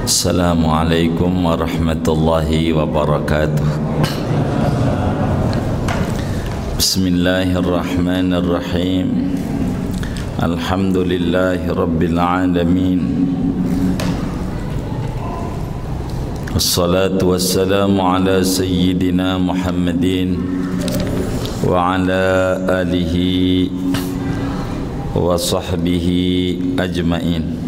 Assalamualaikum warahmatullahi wabarakatuh. Bismillahirrahmanirrahim. Alhamdulillahi rabbil alamin. Wassalatu wassalamu ala sayyidina Muhammadin wa ala alihi wa sahbihi ajma'in.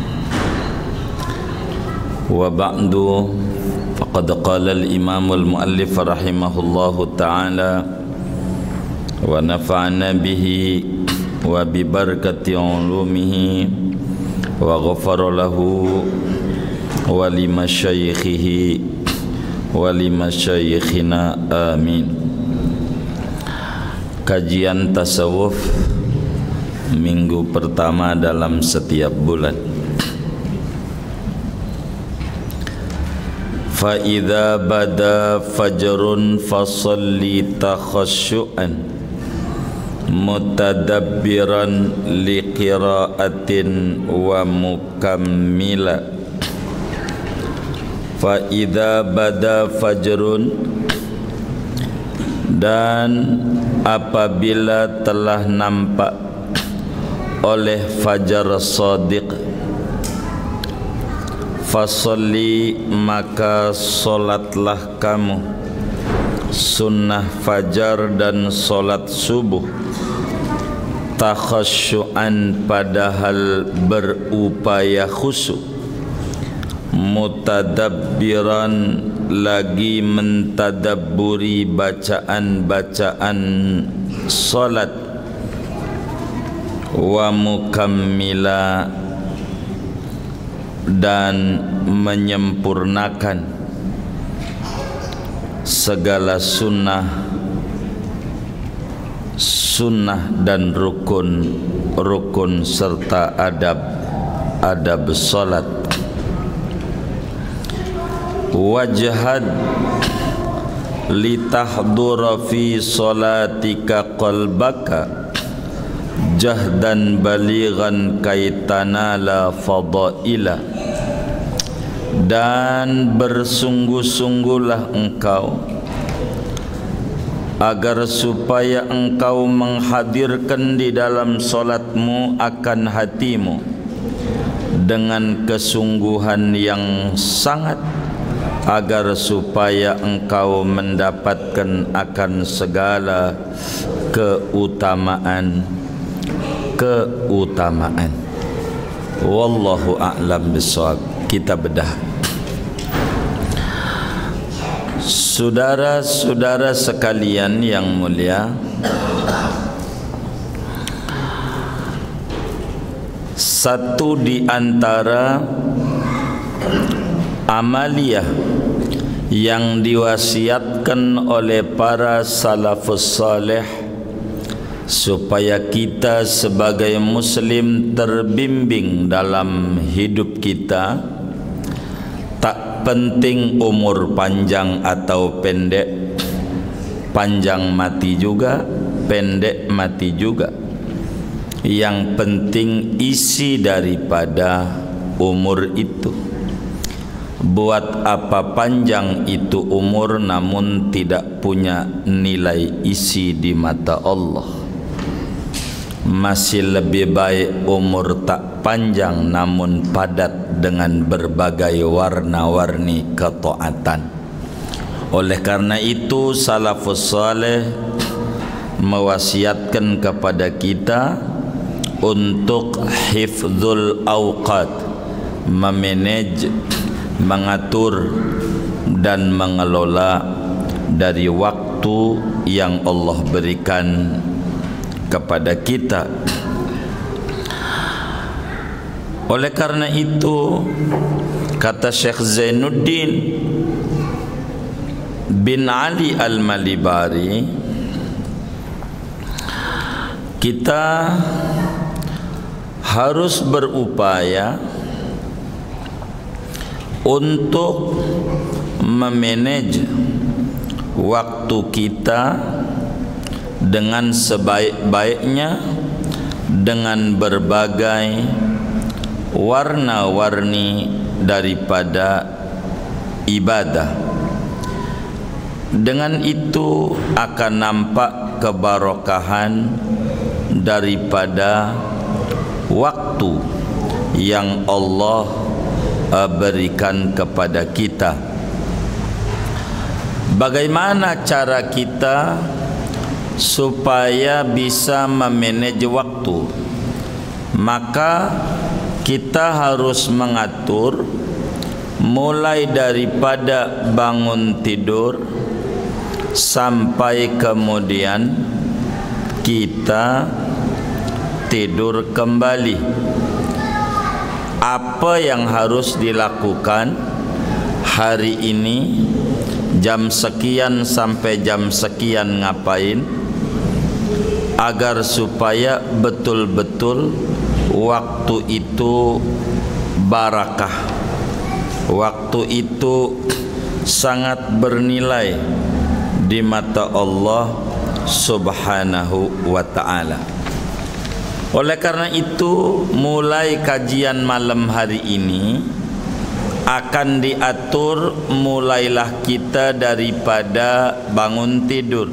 Wa ba'du, faqad qala al-imam al-muallif rahimahullahu ta'ala wa nafa'ana bihi wa bi barakati ulumihi wa ghafara lahu wa li masyayikhihi wa li masyayikhina, amin. Kajian tasawuf minggu pertama dalam setiap bulan. Fa idza bada fajrun fasalli takhasyu'an mutadabbiran liqira'atin wa mukammila. Fa idza bada fajrun, dan apabila telah nampak oleh fajar shadiq, fasalli, maka solatlah kamu sunnah fajar dan solat subuh, takhasyu'an, padahal berupaya khusyuk, mutadabbiran, lagi mentadabburi bacaan-bacaan solat, wa mukammila, dan menyempurnakan segala sunnah dan rukun serta adab salat. Wajhad litahdura fi salatika qalbaka jahdan balighan kaitanala fadaila, dan bersungguh-sungguhlah engkau agar supaya engkau menghadirkan di dalam solatmu akan hatimu dengan kesungguhan yang sangat, agar supaya engkau mendapatkan akan segala keutamaan. Wallahu a'lam bishawab. Kita bedah. Saudara-saudara sekalian yang mulia, satu di antara amaliyah yang diwasiatkan oleh para salafus saleh supaya kita sebagai muslim terbimbing dalam hidup kita, tak penting umur panjang atau pendek, panjang mati juga, pendek mati juga. Yang penting isi daripada umur itu. Buat apa panjang itu umur namun tidak punya nilai isi di mata Allah. Masih lebih baik umur tak panjang namun padat dengan berbagai warna-warni ketaatan. Oleh karena itu salafus saleh mewasiatkan kepada kita untuk hifdzul awqat, memanage, mengatur dan mengelola dari waktu yang Allah berikan kepada kita. Oleh karena itu kata Syekh Zainuddin bin Ali Al-Malibari, kita harus berupaya untuk memanage waktu kita dengan sebaik-baiknya, dengan berbagai warna-warni daripada ibadah. Dengan itu akan nampak kebarokahan daripada waktu yang Allah berikan kepada kita. Bagaimana cara kita supaya bisa memanage waktu? Maka kita harus mengatur mulai daripada bangun tidur sampai kemudian kita tidur kembali. Apa yang harus dilakukan hari ini, jam sekian sampai jam sekian ngapain, agar supaya betul-betul waktu itu barakah, waktu itu sangat bernilai di mata Allah Subhanahu wa ta'ala. Oleh karena itu, mulai kajian malam hari ini akan diatur, mulailah kita daripada bangun tidur.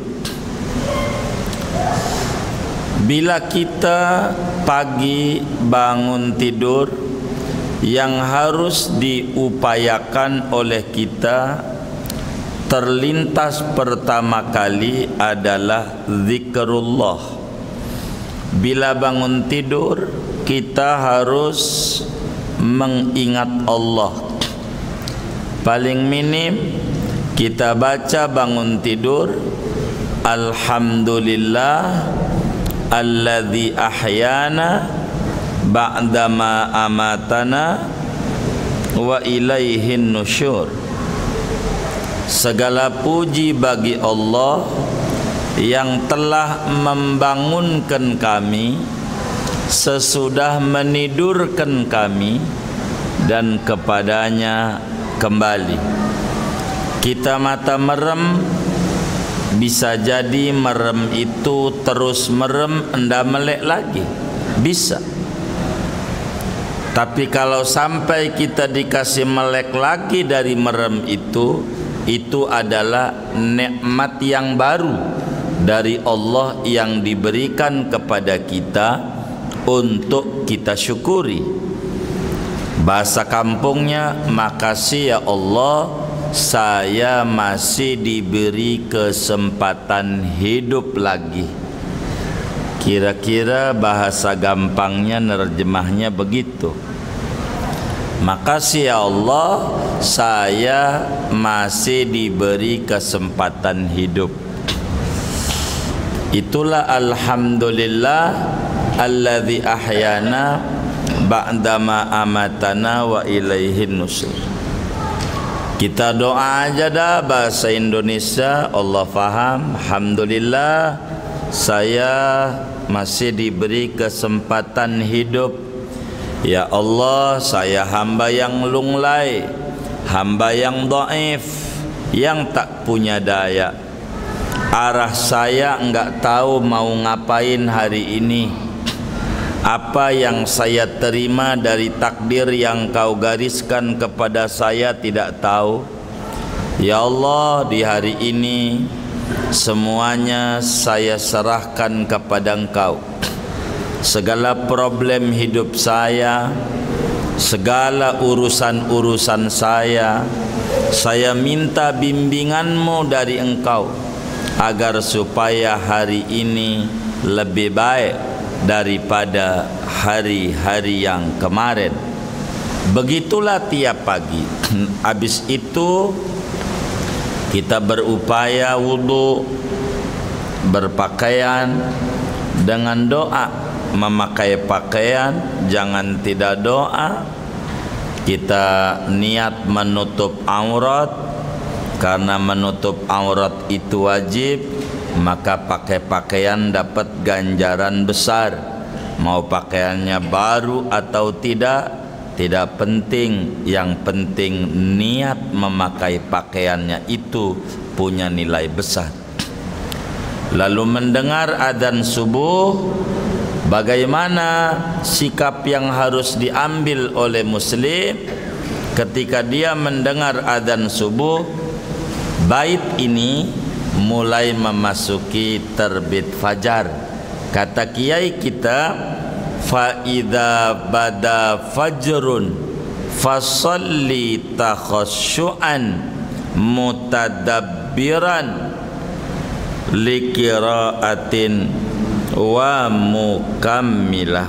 Bila kita pagi bangun tidur, yang harus diupayakan oleh kita terlintas pertama kali adalah zikrullah. Bila bangun tidur, kita harus mengingat Allah. Paling minim kita baca bangun tidur, alhamdulillah alladzi ahyana ba'dama amatana wa ilaihin nusyur. Segala puji bagi Allah yang telah membangunkan kami sesudah menidurkan kami, dan kepadanya kembali. Kita mata merem, bisa jadi merem itu terus merem, enda melek lagi, bisa. Tapi kalau sampai kita dikasih melek lagi dari merem itu adalah nikmat yang baru dari Allah yang diberikan kepada kita untuk kita syukuri. Bahasa kampungnya, makasih ya Allah, saya masih diberi kesempatan hidup lagi. Kira-kira bahasa gampangnya, nerjemahnya begitu. Makasih ya Allah, saya masih diberi kesempatan hidup. Itulah alhamdulillah alladzi ahyana ba'dama amatana wa ilaihin nusur. Kita doa aja dah bahasa Indonesia, Allah faham. Alhamdulillah saya masih diberi kesempatan hidup. Ya Allah, saya hamba yang lunglai, hamba yang dhaif, yang tak punya daya. Arah saya enggak tahu mau ngapain hari ini. Apa yang saya terima dari takdir yang kau gariskan kepada saya tidak tahu. Ya Allah, di hari ini semuanya saya serahkan kepada Engkau. Segala problem hidup saya, segala urusan-urusan saya minta bimbingan-Mu dari Engkau, agar supaya hari ini lebih baik daripada hari-hari yang kemarin. Begitulah tiap pagi. Habis itu kita berupaya wudu, berpakaian dengan doa. Memakai pakaian, jangan tidak doa. Kita niat menutup aurat, karena menutup aurat itu wajib, maka pakai pakaian dapat ganjaran besar. Mau pakaiannya baru atau tidak penting. Yang penting niat memakai pakaiannya itu punya nilai besar. Lalu mendengar adzan subuh, Bagaimana sikap yang harus diambil oleh muslim ketika dia mendengar adzan subuh? Bait ini mulai memasuki terbit fajar. Kata kiai kita, fa idza bada fajrun fasalli takhasyu'an mutadabbiran liqiraatin wa mukammilah.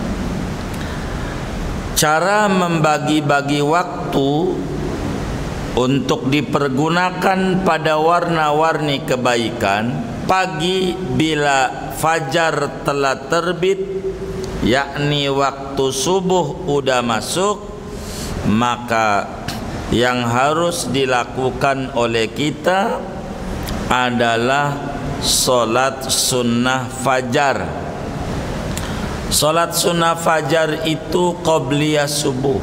Cara membagi-bagi waktu untuk dipergunakan pada warna-warni kebaikan. Pagi bila fajar telah terbit, yakni waktu subuh udah masuk, maka yang harus dilakukan oleh kita adalah solat sunnah fajar. Solat sunnah fajar itu qobliyah subuh.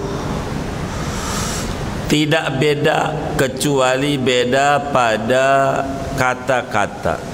Tidak beda, kecuali beda pada kata-kata.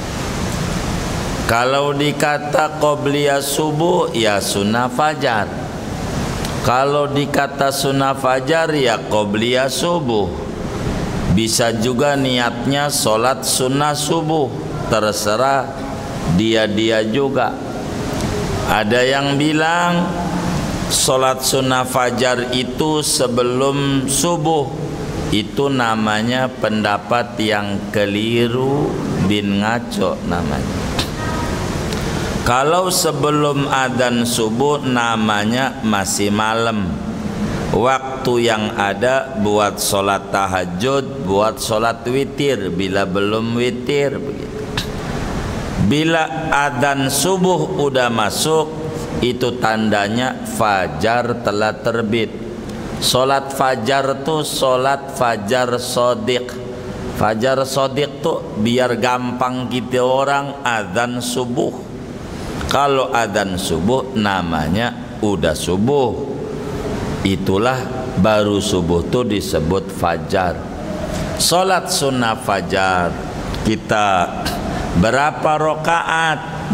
Kalau dikata qobliyah subuh, ya sunnah fajar. Kalau dikata sunnah fajar, ya qobliyah subuh. Bisa juga niatnya solat sunnah subuh, terserah dia juga. Ada yang bilang solat sunnah fajar itu sebelum subuh. Itu namanya pendapat yang keliru bin ngaco namanya. Kalau sebelum adzan subuh namanya masih malam. Waktu yang ada buat solat tahajud, buat solat witir bila belum witir begitu. Bila adzan subuh udah masuk, itu tandanya fajar telah terbit. Solat fajar tuh solat fajar shodiq. Fajar shodiq tuh biar gampang kita orang adzan subuh. Kalau adzan subuh namanya udah subuh. Itulah baru subuh tuh disebut fajar. Solat sunnah fajar kita berapa rakaat?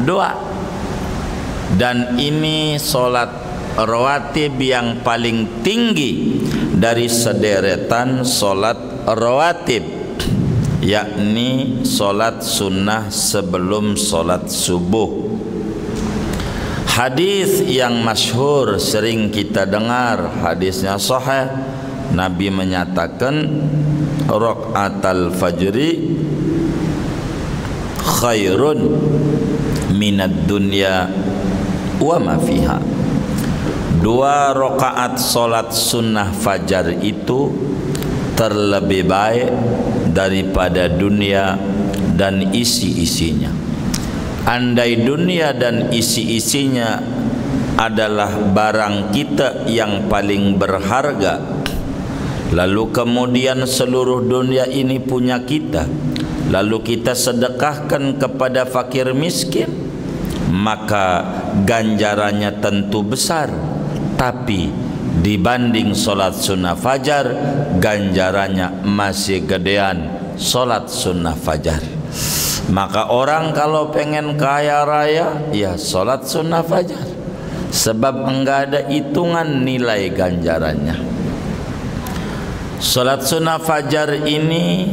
2. Dan ini solat rawatib yang paling tinggi dari sederetan solat rawatib, yakni solat sunnah sebelum solat subuh. Hadis yang masyhur sering kita dengar, hadisnya sahih. Nabi menyatakan rakaatul fajri khairun minad dunya wa ma fiha. 2 rakaat salat sunnah fajar itu terlebih baik daripada dunia dan isi-isinya. Andai dunia dan isi-isinya adalah barang kita yang paling berharga, lalu kemudian seluruh dunia ini punya kita, lalu kita sedekahkan kepada fakir miskin, maka ganjarannya tentu besar. Tapi dibanding solat sunnah fajar, ganjarannya masih gedean solat sunnah fajar. Maka orang kalau pengen kaya raya, ya solat sunnah fajar, sebab enggak ada hitungan nilai ganjarannya. Solat sunnah fajar ini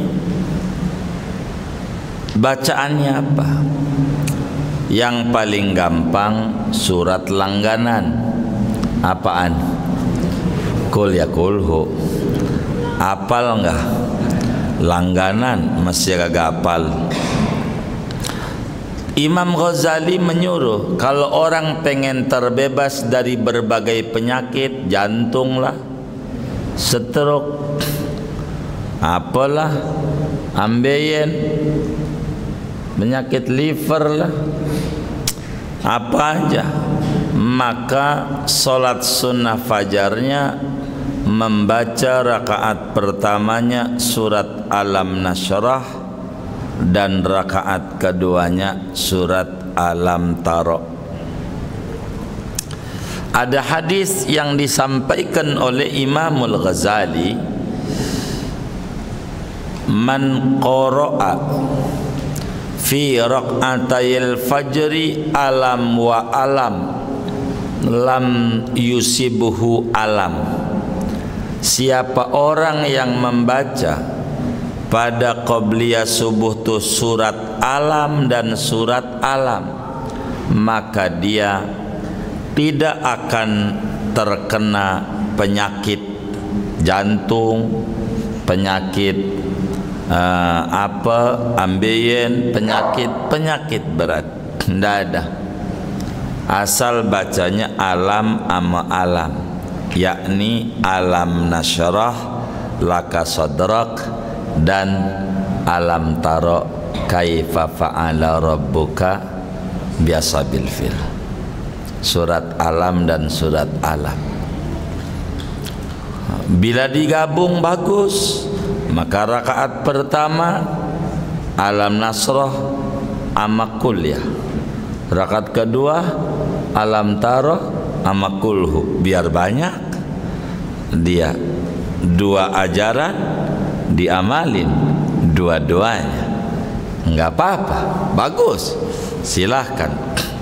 bacaannya apa? Yang paling gampang surat langganan. Apaan? Kul ya kulhu. Apal enggak? Langganan masih kagak apal. Imam Ghazali menyuruh kalau orang pengen terbebas dari berbagai penyakit, jantung lah, stroke, apalah, ambeien, penyakit liver lah, apa aja, maka solat sunnah fajarnya membaca rakaat pertamanya surat Alam Nashrah dan rakaat keduanya surat Alam Tara. Ada hadis yang disampaikan oleh Imamul Ghazali, man qara'a fi raq'atayil fajri alam wa alam lam yusibuhu alam. Siapa orang yang membaca pada qabliyah subuh tu surat alam dan surat alam, maka dia tidak akan terkena penyakit jantung, penyakit ambeien, penyakit berat. Tidak ada. Asal bacanya alam ama alam, yakni alam nasyrah laka sadrak dan alam tara kaifa fa'ala rabbuka biasabil fil. Surat alam dan surat alam bila digabung bagus, maka rakaat pertama alam nasrah ama kulyah, rakaat kedua alam tara ama kulhu. Biar banyak dia dua ajaran diamalin dua-duanya, enggak apa-apa, bagus, silahkan.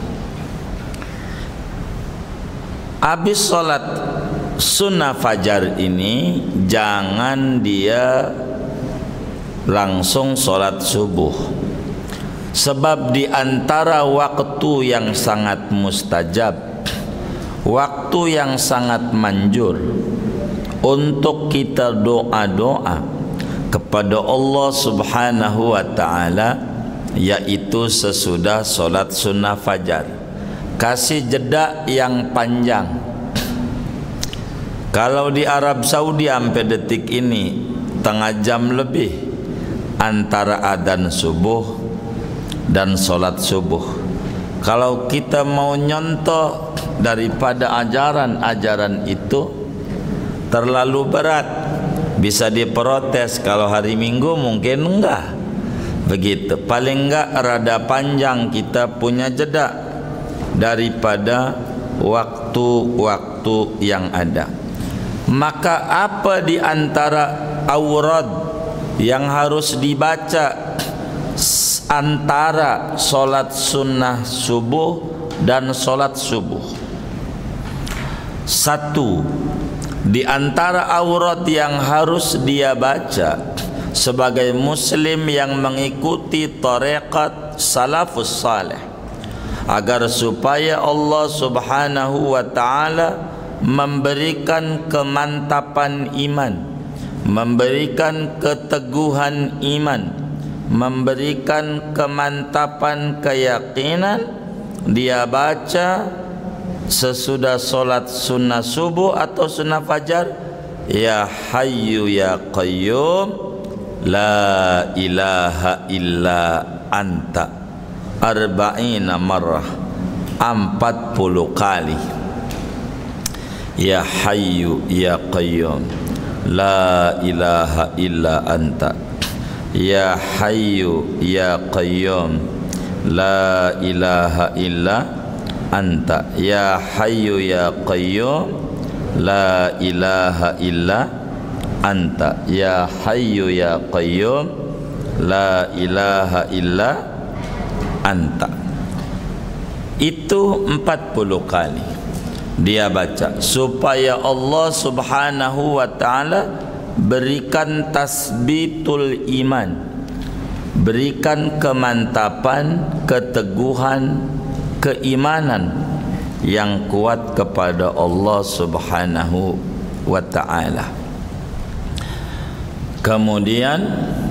Habis sholat sunnah fajar ini jangan dia langsung sholat subuh, sebab di antara waktu yang sangat mustajab, waktu yang sangat manjur untuk kita doa-doa kepada Allah Subhanahu wa ta'ala, yaitu sesudah sholat sunnah fajar. Kasih jeda yang panjang. Kalau di Arab Saudi sampai detik ini setengah jam lebih antara adzan subuh dan sholat subuh. Kalau kita mau nyontoh daripada ajaran-ajaran itu terlalu berat, bisa diprotes. Kalau hari Minggu mungkin enggak begitu, paling enggak rada panjang kita punya jeda daripada waktu-waktu yang ada. Maka apa di antara aurad yang harus dibaca antara solat sunnah subuh dan solat subuh? Satu di antara aurad yang harus dia baca sebagai muslim yang mengikuti tarekat salafus saleh, agar supaya Allah Subhanahu wa ta'ala memberikan kemantapan iman, memberikan keteguhan iman, memberikan kemantapan keyakinan, dia baca sesudah solat sunnah subuh atau sunnah fajar, ya hayyu ya qayyum la ilaha illa anta arba'ina marrah, 40 kali. Ya hayyu ya qayyum la ilaha illa anta, ya hayyu ya qayyum la ilaha illa anta, ya hayyu ya qayyum la ilaha illa anta, ya hayyu ya qayyum la ilaha illa anta. Itu 40 kali dia baca supaya Allah Subhanahu wa ta'ala berikan tasbitul iman, berikan kemantapan, keteguhan, keimanan yang kuat kepada Allah Subhanahu wa ta'ala. Kemudian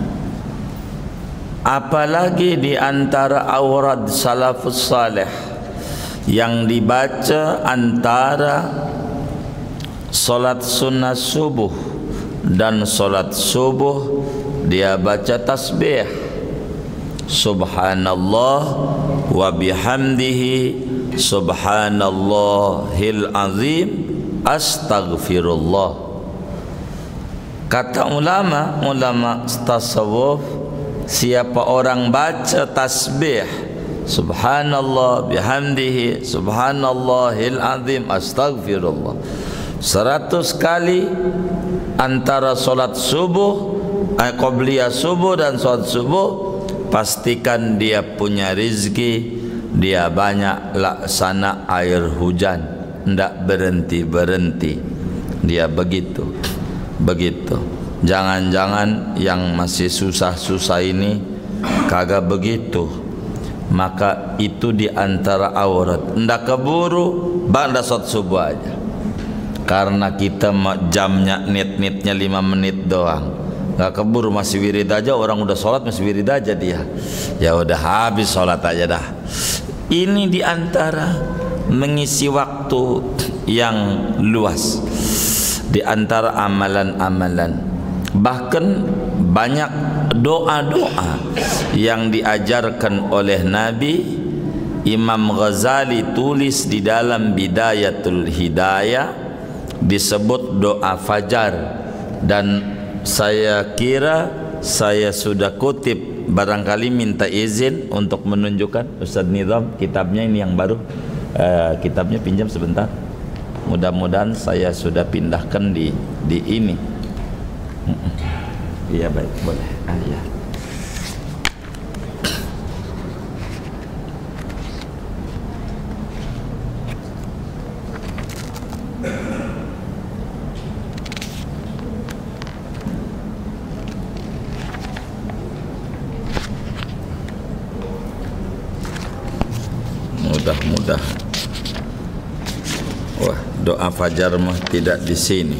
apalagi di antara aurad salafus saleh yang dibaca antara solat sunnah subuh dan solat subuh, dia baca tasbih subhanallah wa bihamdihi subhanallahil azim astaghfirullah. Kata ulama tasawuf, siapa orang baca tasbih subhanallah bihamdihi subhanallahil azim astaghfirullah 100 kali antara solat subuh qabliyah subuh dan solat subuh, pastikan dia punya rizki, dia banyak laksana air hujan, ndak berhenti-berhenti. Dia begitu. Jangan-jangan yang masih susah-susah ini kagak begitu. Maka itu di antara aurat. Ndak keburu ba'da salat subuh aja. Karena kita jamnya nit-nitnya 5 menit doang. Nggak keburu, masih wirid aja, orang udah sholat masih wirid aja dia. Ya udah habis sholat aja dah. Ini di antara mengisi waktu yang luas. Di antara amalan-amalan. Bahkan banyak doa-doa yang diajarkan oleh Nabi. Imam Ghazali tulis di dalam Bidayatul Hidayah, disebut doa fajar, dan saya kira saya sudah kutip, barangkali minta izin untuk menunjukkan Ustaz Nizam kitabnya ini yang baru. Kitabnya pinjam sebentar. Mudah-mudahan saya sudah pindahkan di ini. Iya baik, boleh. Ya. Mudah-mudah. Wah, doa fajar mah tidak di sini.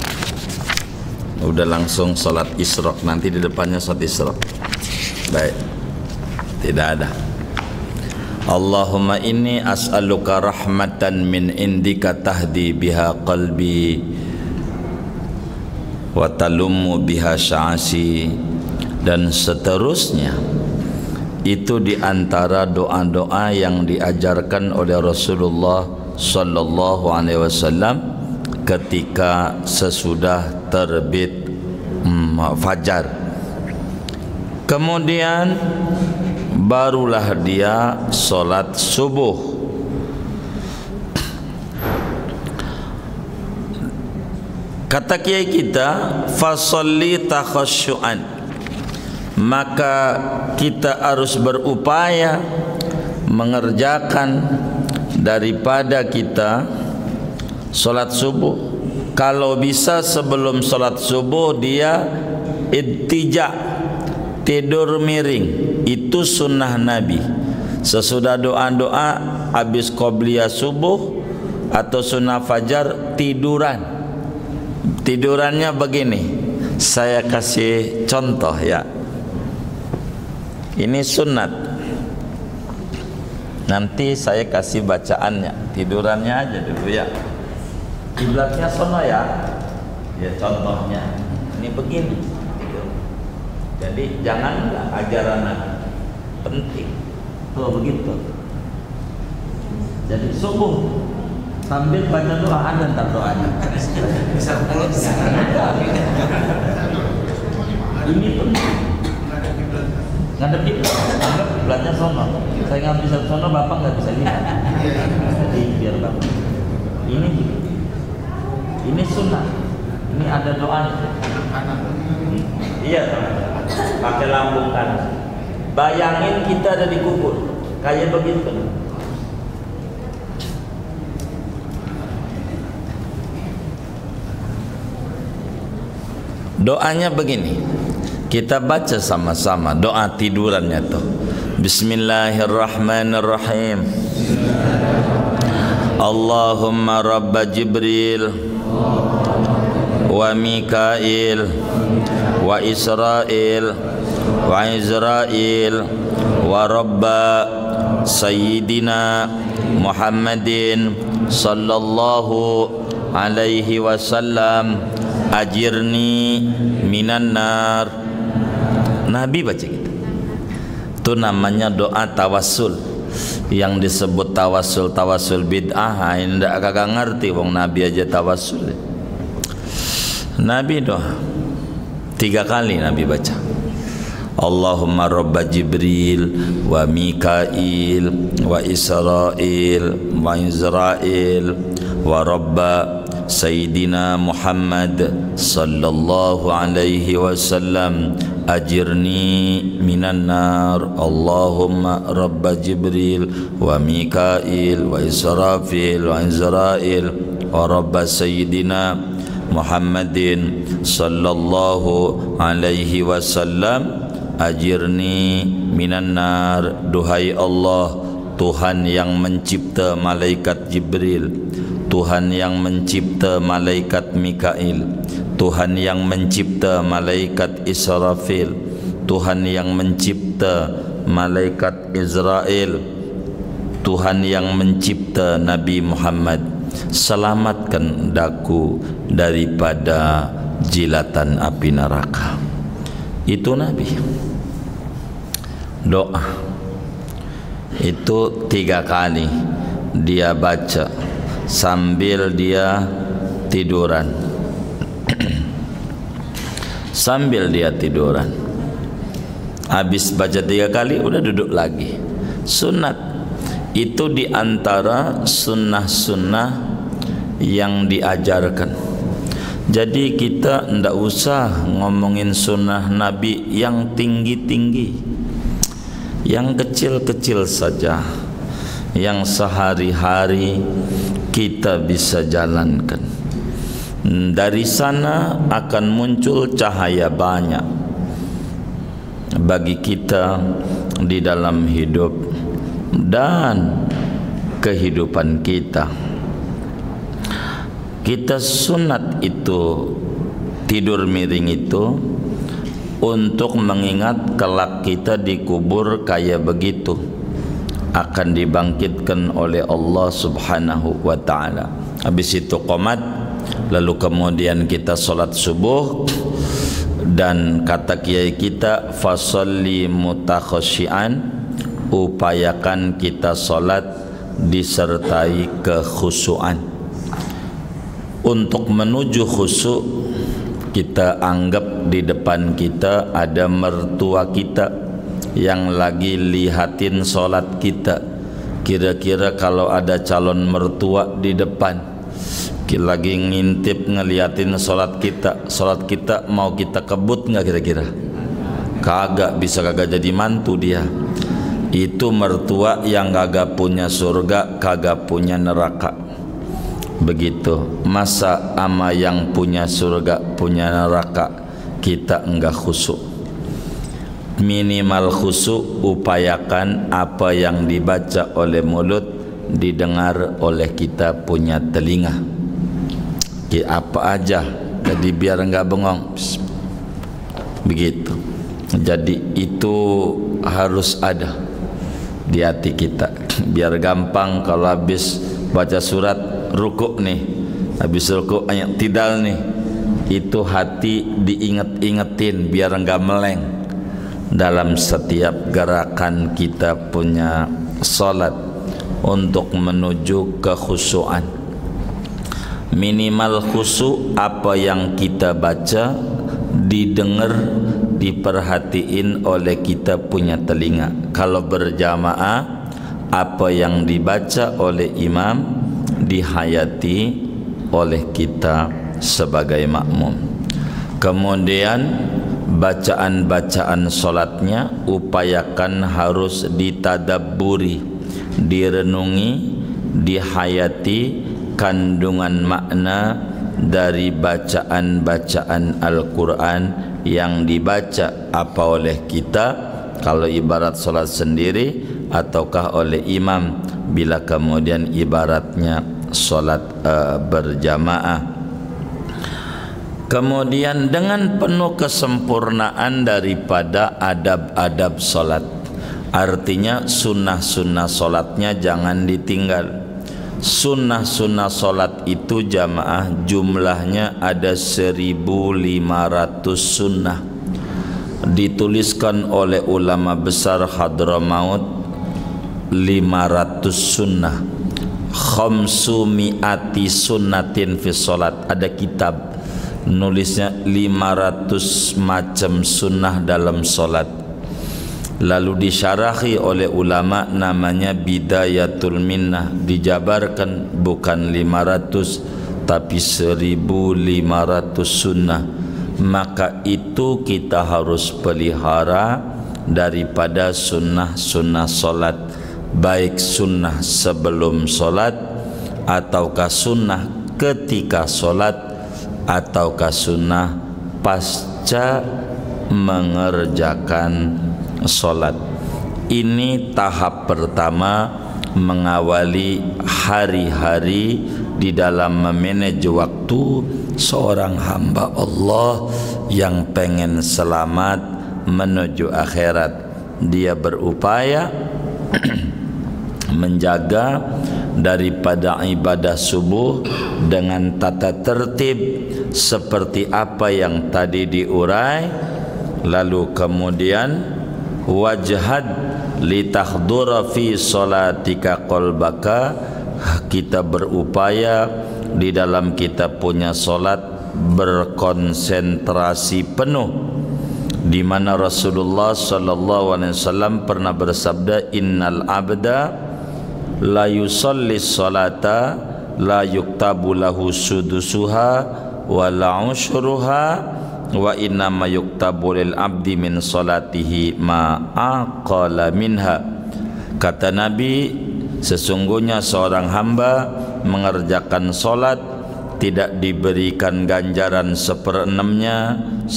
Udah langsung salat Isyraq, nanti di depannya salat Isyraq. Baik. Tidak ada. Allahumma inni as'aluka rahmatan min indika tahdi biha qalbi wa talummu biha sya'asi, dan seterusnya. Itu di antara doa-doa yang diajarkan oleh Rasulullah sallallahu alaihi wasallam ketika sesudah terbit fajar. Kemudian barulah dia solat subuh. Kata kiai kita, fasalli takhasyu'an, maka kita harus berupaya mengerjakan daripada kita solat subuh. Kalau bisa sebelum solat subuh dia ittija, tidur miring. Itu sunnah Nabi. Sesudah doa-doa habis qobliyah subuh atau sunnah fajar, tiduran. Tidurannya begini. Saya kasih contoh ya. Ini sunat. Nanti saya kasih bacaannya. Tidurannya aja dulu ya. Kiblatnya sono ya. Ya contohnya. Ini begini. Jadi janganlah ajaran penting. Tuh begitu. Jadi subuh sambil baca doa, ada ntar doanya. Bisa pulang. Ini penting. Ngadep kiblatnya sono. Saya nggak bisa sono, bapak nggak bisa lihat. Jadi biar bapak. Ini sunnah. Ini ada doanya. Iya, pakai lambung kanan. Bayangin kita ada di kubur, kayak begitu. Doanya begini. Kita baca sama-sama doa tidurannya tuh. Bismillahirrahmanirrahim. Allahumma rabba Jibril wa Mikail wa Israil wa Izrail wa rabba Sayyidina Muhammadin sallallahu alaihi wasallam ajirni minan nar. Nabi baca gitu. Itu namanya doa tawassul. Yang disebut tawassul bid'ah, ndak kagak ngerti wong Nabi aja tawassul. Nabi doa 3 kali Nabi baca. Allahumma rabba Jibril wa Mikail wa Israil wa Izrail wa rabba Sayyidina Muhammad sallallahu alaihi wasallam ajirni minan nar. Allahumma rabba Jibril wa Mikail wa Israfil wa Izrail wa rabba Sayyidina Muhammadin sallallahu alaihi wasallam ajirni minan nar. Duhai Allah, Tuhan yang mencipta malaikat Jibril, Tuhan yang mencipta malaikat Mikail, Tuhan yang mencipta malaikat Israfil, Tuhan yang mencipta malaikat Israel, Tuhan yang mencipta Nabi Muhammad, selamatkan daku daripada jilatan api neraka. Itu Nabi doa itu 3 kali dia baca sambil dia tiduran. Sambil dia tiduran, habis baca 3 kali udah duduk lagi. Sunat itu di antara sunnah-sunnah yang diajarkan. Jadi kita ndak usah ngomongin sunnah Nabi yang tinggi-tinggi, yang kecil-kecil saja, yang sehari-hari kita bisa jalankan. Dari sana akan muncul cahaya banyak bagi kita di dalam hidup dan kehidupan kita. Kita sunat itu, tidur miring itu, untuk mengingat kelak kita dikubur kayak begitu, akan dibangkitkan oleh Allah Subhanahu wa ta'ala. Habis itu qomat, lalu kemudian kita solat subuh, dan kata kiai kita fasalli mutakhasyian, upayakan kita solat disertai kekhusyuan. Untuk menuju khusyuk, kita anggap di depan kita ada mertua kita yang lagi lihatin solat kita. Kira-kira kalau ada calon mertua di depan lagi ngintip ngeliatin solat kita mau kita kebut nggak kira-kira? Kagak, bisa kagak jadi mantu dia. Itu mertua yang kagak punya surga, kagak punya neraka. Begitu. Masa ama yang punya surga, punya neraka, kita enggak khusyuk. Minimal khusyuk, upayakan apa yang dibaca oleh mulut didengar oleh kita punya telinga. Apa aja, jadi biar enggak bengong. Begitu. Jadi itu harus ada di hati kita, biar gampang kalau habis baca surat rukuk nih, habis rukuk ayat tidal nih, itu hati diinget-ingetin biar enggak meleng dalam setiap gerakan kita punya salat untuk menuju kekhusyuan. Minimal khusyuk, apa yang kita baca didengar, diperhatiin oleh kita punya telinga. Kalau berjamaah, apa yang dibaca oleh imam dihayati oleh kita sebagai makmum. Kemudian bacaan-bacaan solatnya upayakan harus ditadabburi, direnungi, dihayati kandungan makna dari bacaan-bacaan Al-Quran yang dibaca, apa oleh kita kalau ibarat solat sendiri, ataukah oleh imam bila kemudian ibaratnya solat berjamaah. Kemudian dengan penuh kesempurnaan daripada adab-adab solat, artinya sunnah-sunnah solatnya jangan ditinggal. Sunnah-sunnah solat itu jamaah jumlahnya ada 1.500 sunnah, dituliskan oleh ulama besar Hadramaut 500 sunnah, khamsumi'ati sunnatin fi solat. Ada kitab nulisnya 500 macam sunnah dalam solat, lalu disyarahi oleh ulama namanya Bidayatul Minnah, dijabarkan bukan 500 tapi 1500 sunnah, maka itu kita harus pelihara daripada sunnah-sunnah solat, baik sunnah sebelum solat, ataukah sunnah ketika solat, ataukah sunnah pasca mengerjakan solat. Ini tahap pertama mengawali hari-hari di dalam memanage waktu seorang hamba Allah yang pengen selamat menuju akhirat. Dia berupaya menjaga daripada ibadah subuh dengan tata tertib seperti apa yang tadi diurai, lalu kemudian wajhad litahdura fi salatika qalbaka, kita berupaya di dalam kita punya solat berkonsentrasi penuh, di mana Rasulullah sallallahu alaihi wasallam pernah bersabda, innal abda la yusalli salata la yuktabu lahu sudusuha wa la ushruha wa inna ma yuktabu lil abdi min salatihi ma aqala minha. Kata Nabi, sesungguhnya seorang hamba mengerjakan solat tidak diberikan ganjaran 1/6-nya,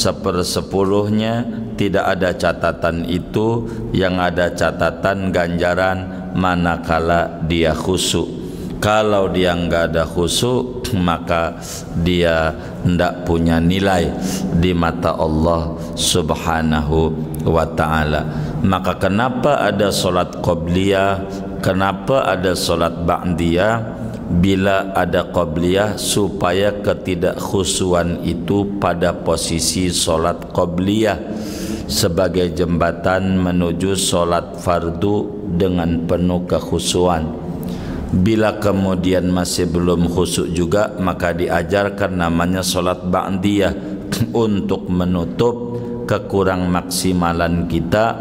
1/10-nya, tidak ada catatan itu. Yang ada catatan ganjaran manakala dia khusyuk. Kalau dia enggak ada khusyuk, maka dia tidak punya nilai di mata Allah Subhanahu wa ta'ala. Maka kenapa ada solat qabliyah, kenapa ada solat ba'diyah? Bila ada qabliyah, supaya ketidakkhusyuan itu pada posisi solat qabliyah sebagai jembatan menuju solat fardu dengan penuh kekhusyuan. Bila kemudian masih belum khusyuk juga, maka diajarkan namanya solat ba'diyah untuk menutup kekurang maksimalan kita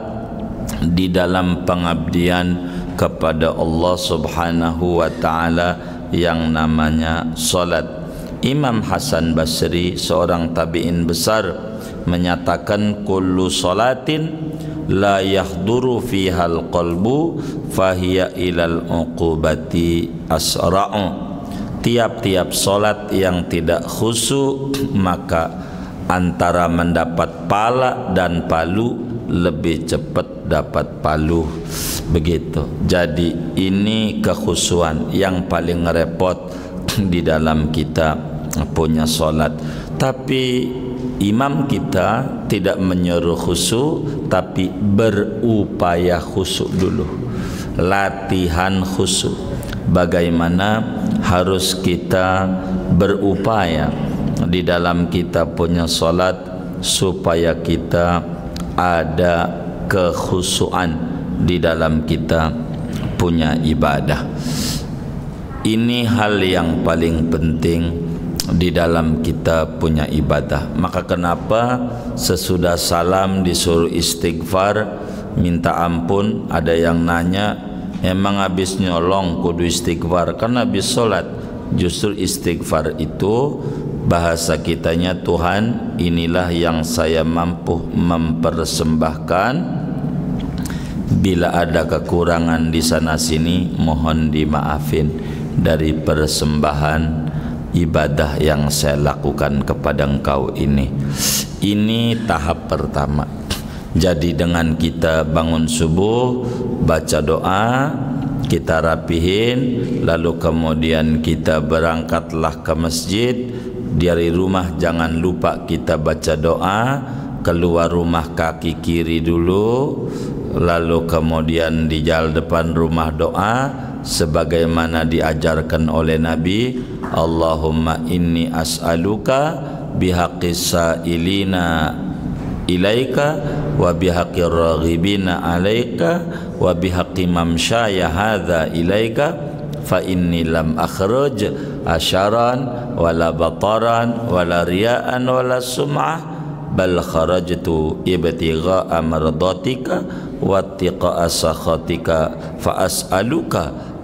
di dalam pengabdian kepada Allah Subhanahu wa ta'ala yang namanya solat. Imam Hasan Basri, seorang tabi'in besar, menyatakan kullu salatin la yahduru fihal qalbu fahiya ilal uqubati asra'u. Tiap-tiap solat yang tidak khusyuk, maka antara mendapat pala dan palu lebih cepat dapat palu. Begitu. Jadi ini kekhusyuan yang paling repot di dalam kita punya solat. Tapi imam kita tidak menyuruh khusyuk, tapi berupaya khusyuk dulu. Latihan khusyuk. Bagaimana harus kita berupaya di dalam kita punya solat supaya kita ada kekhusyuan di dalam kita punya ibadah. Ini hal yang paling penting di dalam kita punya ibadah. Maka kenapa sesudah salam disuruh istighfar, minta ampun? Ada yang nanya, emang habis nyolong kudu istighfar? Kan habis solat. Justru istighfar itu bahasa kitanya, Tuhan, inilah yang saya mampu mempersembahkan. Bila ada kekurangan di sana sini, mohon dimaafin dari persembahan ibadah yang saya lakukan kepada engkau ini. Ini tahap pertama. Jadi dengan kita bangun subuh, baca doa, kita rapihin, lalu kemudian kita berangkatlah ke masjid. Dari rumah jangan lupa kita baca doa. Keluar rumah kaki kiri dulu, lalu kemudian di jalan depan rumah doa sebagaimana diajarkan oleh Nabi. Allahumma inni as'aluka bihaqqis sa'ilina ilaika wa bihaqqir raghibina alaika wa bihaqqi mamsyaya hadza ilaika fa inni lam akhruj asyaran wala bataran wala riya'an wala sum'ah bal kharajtu ibtigha'a mardatika wa ittiqa'a sakhatika fa as'aluka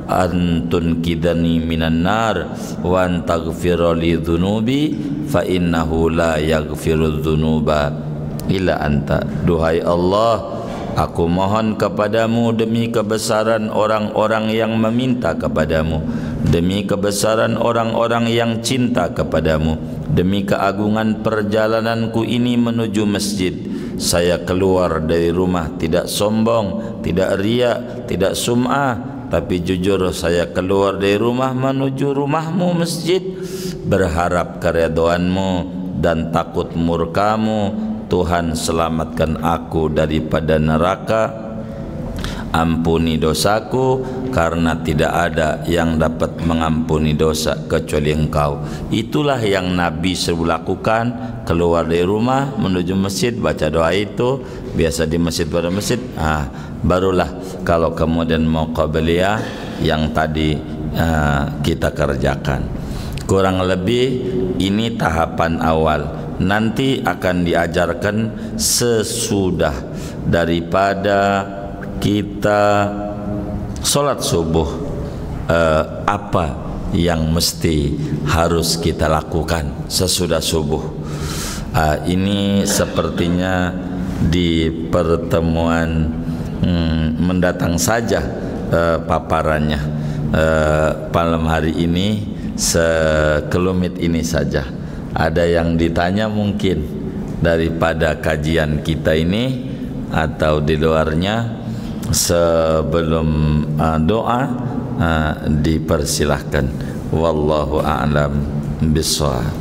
an tunkidani minan nar wa an taghfira li dhunubi fa innahu la yaghfiru dhunuba illa anta. Duhai Allah, aku mohon kepadamu demi kebesaran orang-orang yang meminta kepadamu, demi kebesaran orang-orang yang cinta kepadamu, demi keagungan perjalananku ini menuju masjid. Saya keluar dari rumah tidak sombong, tidak riya, tidak sum'ah, tapi jujur saya keluar dari rumah menuju rumahmu masjid, berharap keridhaanmu dan takut murkamu. Tuhan, selamatkan aku daripada neraka, ampuni dosaku, karena tidak ada yang dapat mengampuni dosa kecuali Engkau. Itulah yang Nabi selalu lakukan, keluar dari rumah menuju masjid, baca doa itu, biasa di masjid pada masjid. Barulah kalau kemudian mau qabliyah yang tadi kita kerjakan. Kurang lebih ini tahapan awal. Nanti akan diajarkan sesudah daripada kita sholat subuh, apa yang mesti harus kita lakukan sesudah subuh. Ini sepertinya di pertemuan mendatang saja paparannya. Malam hari ini sekelumit ini saja. Ada yang ditanya mungkin daripada kajian kita ini atau di luarnya. Sebelum doa dipersilahkan. Wallahu a'lam bishawab.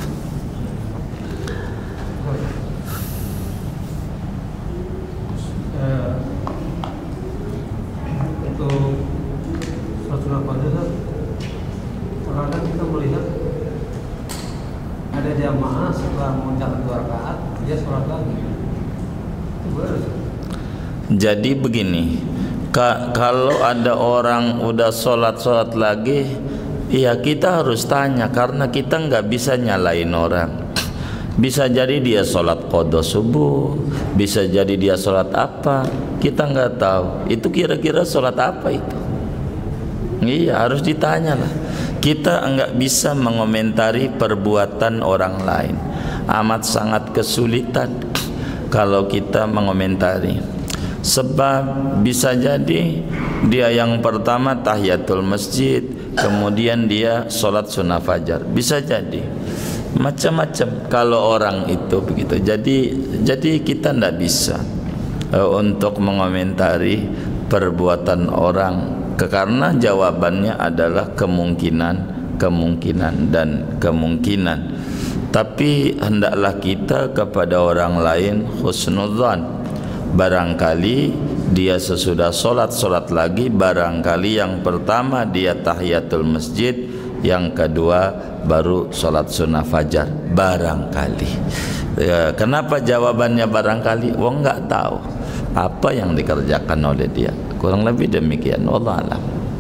Untuk sholat Qadar, kadang kita melihat ada jamaah setelah mengucapkan 2 rakaat dia sholat lagi. Itu boleh? Jadi begini, kalau ada orang udah sholat lagi, ya kita harus tanya, karena kita nggak bisa nyalain orang. Bisa jadi dia sholat qadha subuh, bisa jadi dia sholat apa, kita nggak tahu. Itu kira-kira sholat apa itu? Iya, harus ditanya lah. Kita nggak bisa mengomentari perbuatan orang lain. Amat sangat kesulitan kalau kita mengomentari. Sebab bisa jadi dia yang pertama tahiyatul masjid, kemudian dia sholat sunnah fajar. Bisa jadi macam-macam kalau orang itu begitu. Jadi kita tidak bisa untuk mengomentari perbuatan orang, karena jawabannya adalah kemungkinan dan kemungkinan. Tapi hendaklah kita kepada orang lain husnudzan. Barangkali dia sesudah sholat lagi, barangkali yang pertama dia tahiyatul masjid, yang kedua baru sholat sunnah fajar, barangkali. Kenapa jawabannya barangkali? Wong nggak tahu apa yang dikerjakan oleh dia. Kurang lebih demikian. Wallahu a'lam.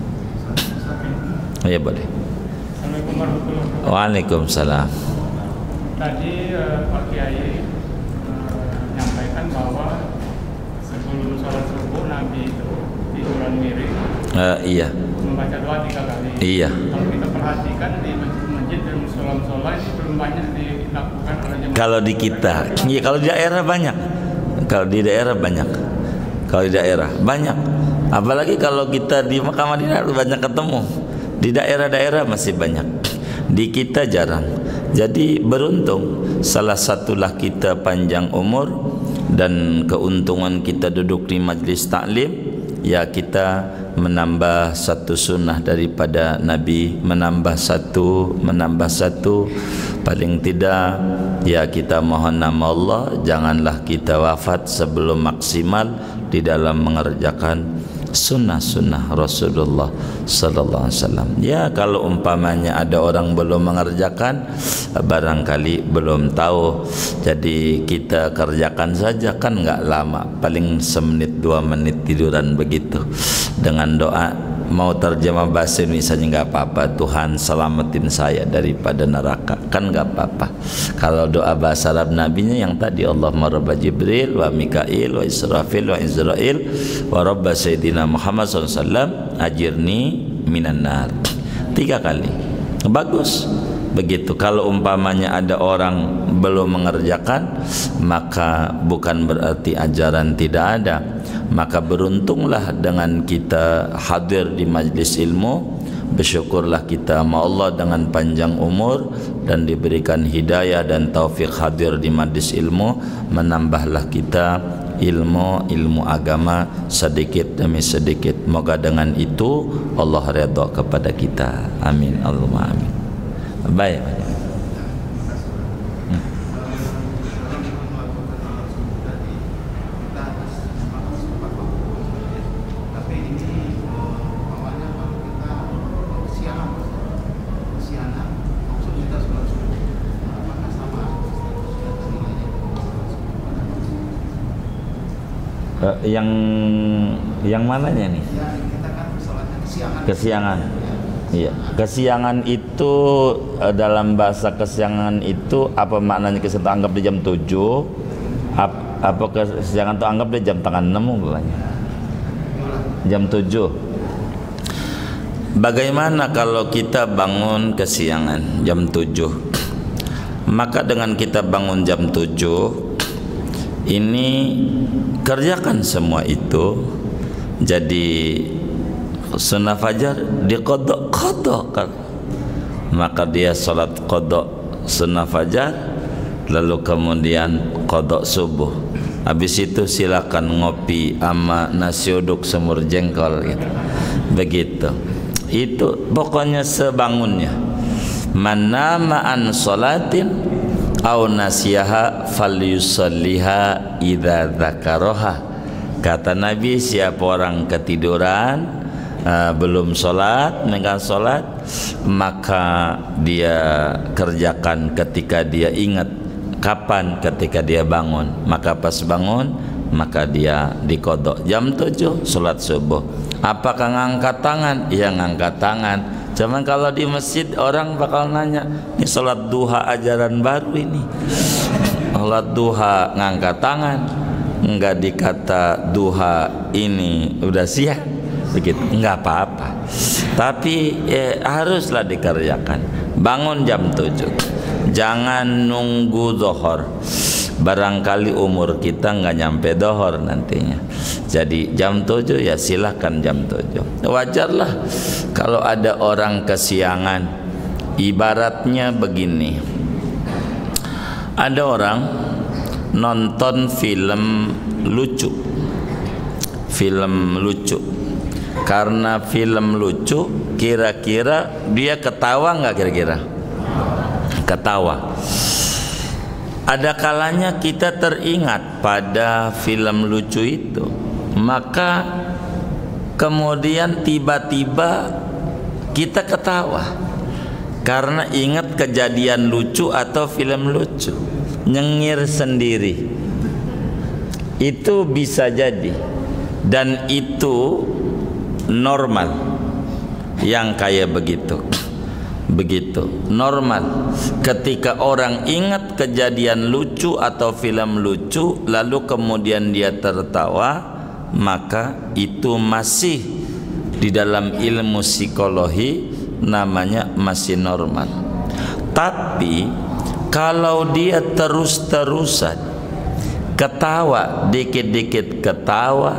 Ya boleh. Assalamualaikum warahmatullahi wabarakatuh. Waalaikumsalam. Tadi Pak Kiai menyampaikan bahwa sebelum sholat subuh Nabi itu tiduran miring. Iya. Membaca doa 3 kali. Iya. Kalau kita perhatikan di masjid dan musola itu belum banyak dilakukan oleh jemaah. Kalau di kita, iya, kalau di daerah banyak. Kalau di daerah banyak. Kalau di daerah banyak. Apalagi kalau kita di Mekah Madinah banyak ketemu. Di daerah-daerah masih banyak. Di kita jarang. Jadi beruntung, salah satulah kita panjang umur dan keuntungan kita duduk di majlis taklim, ya kita menambah satu sunnah daripada Nabi, menambah satu, paling tidak ya kita mohon nama Allah, janganlah kita wafat sebelum maksimal di dalam mengerjakan sunnah-sunnah Rasulullah sallallahu alaihi wasallam. Ya kalau umpamanya ada orang belum mengerjakan, barangkali belum tahu, jadi kita kerjakan saja, kan nggak lama, paling semenit 2 menit tiduran begitu, dengan doa. Mau terjemah bahasa Indonesia nggak apa-apa, Tuhan selamatin saya daripada neraka, kan nggak apa-apa. Kalau doa bahasa Arab nabinya yang tadi, Allahumma rabba Jibril wa Mikail wa Israfil wa Izrail wa rabba Sayyidina Muhammad SAW ajirni minan nar. 3 kali. Bagus. Begitu. Kalau umpamanya ada orang belum mengerjakan, maka bukan berarti ajaran tidak ada. Maka beruntunglah dengan kita hadir di majlis ilmu. Bersyukurlah kita sama Allah dengan panjang umur dan diberikan hidayah dan taufik hadir di majlis ilmu. Menambahlah kita ilmu agama sedikit demi sedikit. Moga dengan itu Allah redha kepada kita. Amin. Allahumma amin. Baik. Yang mananya nih? Kesiangan. Iya, kesiangan itu dalam bahasa kesiangan itu apa maknanya? Kesiangan anggap di jam 7. Apa kesiangan itu anggap di jam tengah 6 bukannya? Jam 7. Bagaimana kalau kita bangun kesiangan jam 7? Maka dengan kita bangun jam 7 ini kerjakan semua itu. Jadi sunnah fajar diqadha kan, maka dia salat qadha sunnah fajar, lalu kemudian qadha subuh. Habis itu silakan ngopi ama nasi uduk semur jengkol gitu. Begitu. Itu pokoknya sebangunnya. Man nama an salatin aw nasiyaha falyusalliha idza dzakaraha. Kata Nabi, siapa orang ketiduran belum sholat, meninggal sholat, maka dia kerjakan ketika dia ingat. Kapan? Ketika dia bangun. Maka pas bangun, maka dia diqadha. Jam 7 sholat subuh. Apakah ngangkat tangan? Ya ngangkat tangan. Cuman kalau di masjid orang bakal nanya, ini sholat duha ajaran baru ini. Sholat duha ngangkat tangan, enggak dikata duha ini udah siang begitu, enggak apa-apa. Tapi haruslah dikerjakan. Bangun jam 7. Jangan nunggu zuhur. Barangkali umur kita enggak nyampe zuhur nantinya. Jadi jam 7 ya silakan jam 7. Wajarlah kalau ada orang kesiangan. Ibaratnya begini. Ada orang nonton film lucu. Karena film lucu, kira-kira dia ketawa nggak kira-kira? Ketawa. Ada kalanya kita teringat pada film lucu itu, maka kemudian tiba-tiba kita ketawa karena ingat kejadian lucu atau film lucu, nyengir sendiri. Itu bisa jadi, dan itu normal yang kayak begitu normal. Ketika orang ingat kejadian lucu atau film lucu lalu kemudian dia tertawa, maka itu masih di dalam ilmu psikologi namanya masih normal. Tapi kalau dia terus-terusan ketawa, dikit-dikit ketawa,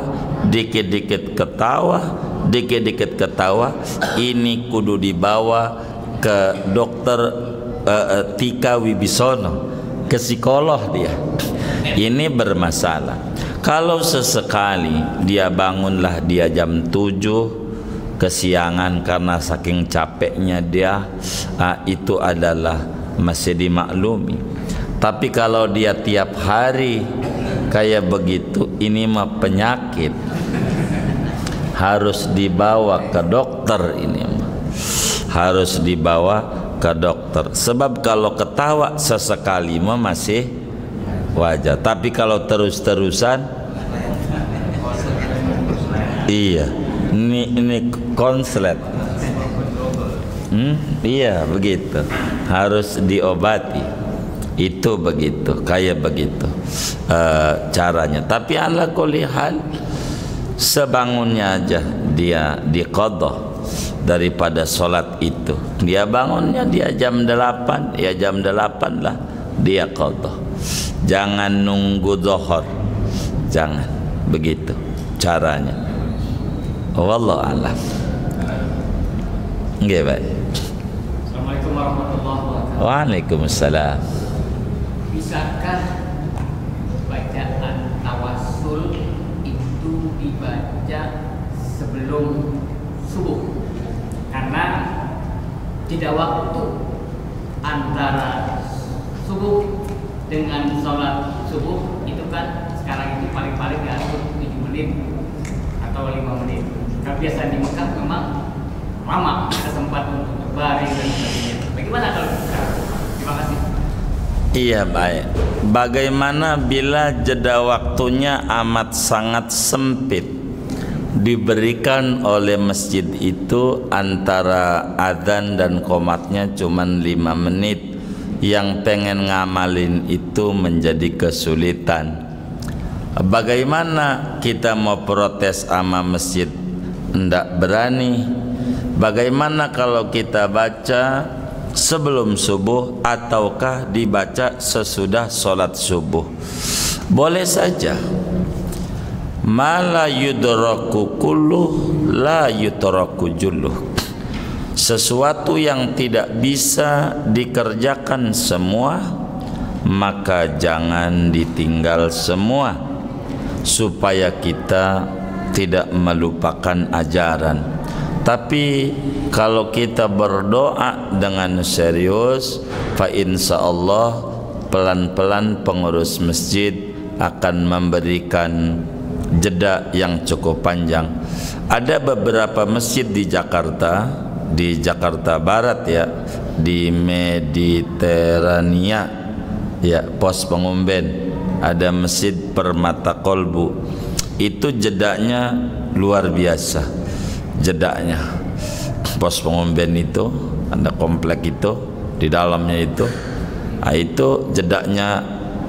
dikit-dikit ketawa, ini kudu dibawa ke dokter Tika Wibisono, ke psikolog dia. Ini bermasalah. Kalau sesekali dia bangunlah dia jam 7 kesiangan karena saking capeknya dia, itu adalah masih dimaklumi. Tapi kalau dia tiap hari kayak begitu, ini mah penyakit, harus dibawa ke dokter. Ini harus dibawa ke dokter. Sebab kalau ketawa sesekali mah masih wajar, tapi kalau terus-terusan, iya, ini konslet. Iya begitu, harus diobati. Itu begitu, kayak begitu caranya. Tapi ala kulli hal, sebangunnya aja dia diqadha. daripada solat itu. Dia bangunnya dia jam 8, ya jam 8 lah dia qadha. Jangan nunggu zuhur, jangan begitu caranya. Wallahu a'lam. Nggih, baik. Assalamualaikum warahmatullahi wabarakatuh. Waalaikumsalam. Bisakah bacaan tawassul itu dibaca sebelum subuh? Karena jeda waktu antara subuh dengan sholat subuh itu kan sekarang itu paling-paling diatur 7 menit atau 5 menit. Kalau biasa di Mekah memang lama, kesempatan untuk berbaring dan sebagainya. Bagaimana kalau sekarang? Terima kasih. Iya, baik. Bagaimana bila jeda waktunya amat sangat sempit, diberikan oleh masjid itu antara adzan dan qomatnya cuman 5 menit, yang pengen ngamalin itu menjadi kesulitan. Bagaimana kita mau protes sama masjid? Ndak berani. Bagaimana kalau kita baca sebelum subuh ataukah dibaca sesudah sholat subuh? Boleh saja. Ma la yudraku kulluh la yutraku julluh. Sesuatu yang tidak bisa dikerjakan semua, maka jangan ditinggal semua, supaya kita tidak melupakan ajaran. Tapi kalau kita berdoa dengan serius, fa insyaallah pelan-pelan pengurus masjid akan memberikan jeda yang cukup panjang. Ada beberapa masjid di Jakarta Barat ya, di Mediterania ya, Pos Pengumben, ada Masjid Permata Kolbu. Itu jedanya luar biasa. Jedanya Pos Pengumben itu ada komplek itu, di dalamnya itu jedanya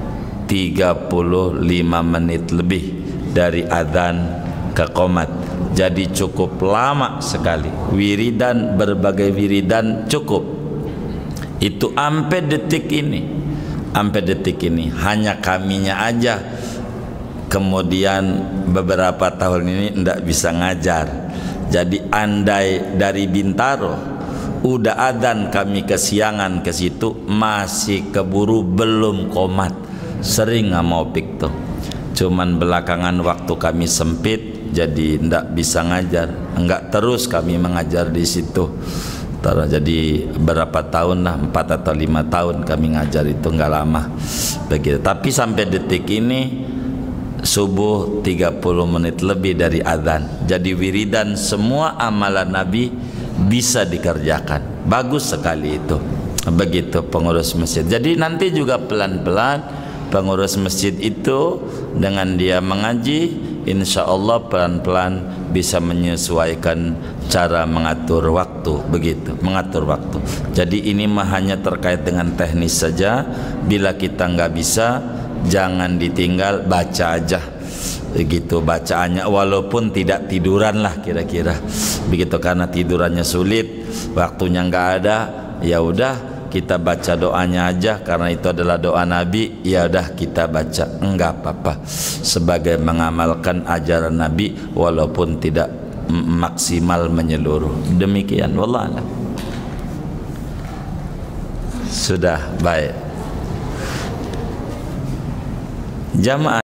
35 menit lebih dari adzan ke qomat. Jadi cukup lama sekali. Wiridan, berbagai wiridan cukup. Itu sampai detik ini hanya kaminya aja kemudian beberapa tahun ini tidak bisa ngajar. Jadi andai dari Bintaro udah adzan kami kesiangan ke situ, masih keburu belum qomat. Sering nggak mau pik tuh. Cuman belakangan waktu kami sempit, jadi ndak bisa ngajar. Enggak terus kami mengajar di situ. Jadi berapa tahun lah, 4 atau 5 tahun kami ngajar itu, enggak lama begitu. Tapi sampai detik ini subuh 30 menit lebih dari adzan. Jadi wiridan semua amalan Nabi bisa dikerjakan. Bagus sekali itu. Begitu pengurus masjid. Jadi nanti juga pelan-pelan pengurus masjid itu dengan dia mengaji, insya Allah pelan-pelan bisa menyesuaikan cara mengatur waktu, begitu, mengatur waktu. Jadi ini mah hanya terkait dengan teknis saja. Bila kita nggak bisa, jangan ditinggal, baca aja begitu bacaannya, walaupun tidak tiduran lah kira-kira begitu, karena tidurannya sulit, waktunya nggak ada, ya udah kita baca doanya aja karena itu adalah doa Nabi, ya udah kita baca, enggak apa-apa, sebagai mengamalkan ajaran Nabi walaupun tidak maksimal menyeluruh. Demikian, wallah alam. Sudah baik. Jamaah